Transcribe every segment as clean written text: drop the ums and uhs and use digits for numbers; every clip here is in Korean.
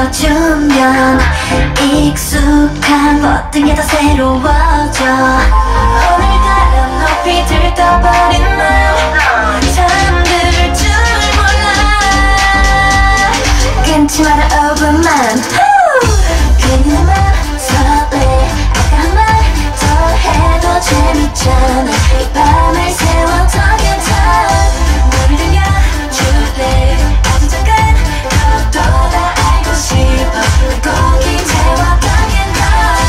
들어주면 익숙한 모든 게 더 새로워져. 오늘따라 높이 들떠버린 맘 잠들 줄 몰라. 끊지 마라 overman. 그녀만 설레. 아까 한 말 더 해도 재밌잖아. 이 밤을 세워 더 괜찮아. 너를 들려줄래. 아주 잠깐 너도 다 알고 싶어. 꼭 이제와가게 나.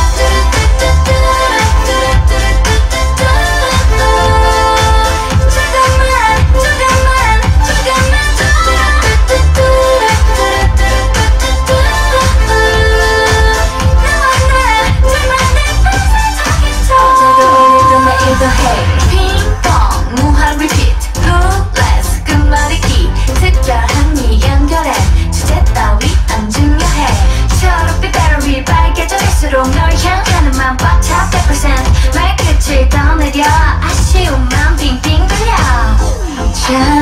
핑퐁 무한 리피트 훅레스 끝말잇기 특별한 이 연결해 주제 따위 안 중요해. 초록빛 배터리 밝게져질수록 널 향하는 맘 꽉차 100% 말끝을 떠내려 아쉬움만 빙빙 돌려.